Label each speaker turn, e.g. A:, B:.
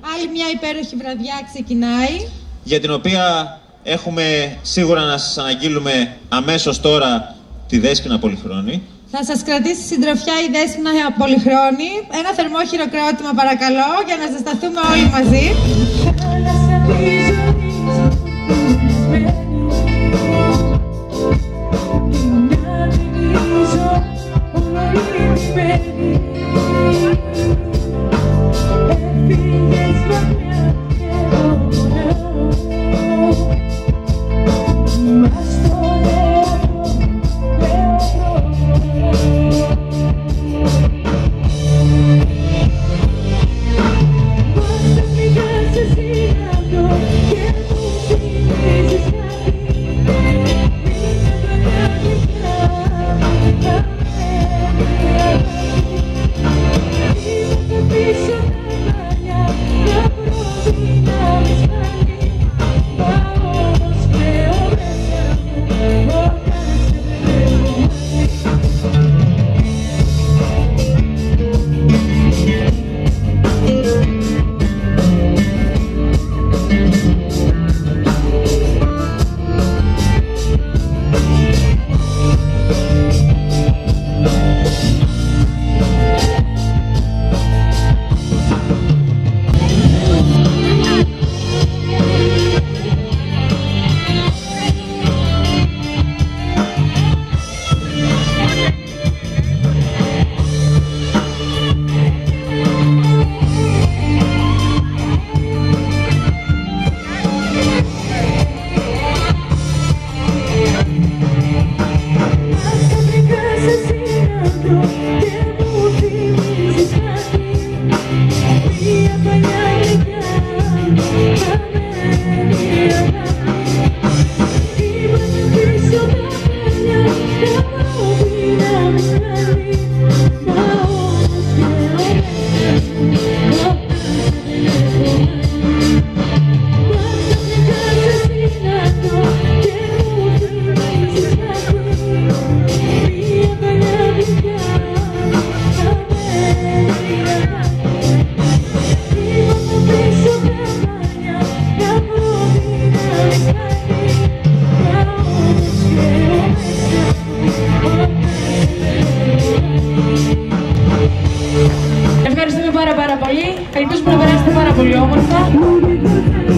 A: Άλλη μια υπέροχη βραδιά ξεκινάει,
B: για την οποία έχουμε σίγουρα να σας αναγγείλουμε αμέσως τώρα τη Δέσποινα Πολυχρόνη.
A: Θα σας κρατήσει συντροφιά η Δέσποινα Πολυχρόνη. Ένα θερμό χειροκρότημα παρακαλώ, για να ζεσταθούμε όλοι μαζί. Ευχαριστούμε πάρα πολύ. Ελπίζουμε να περάσετε πάρα πολύ όμορφα.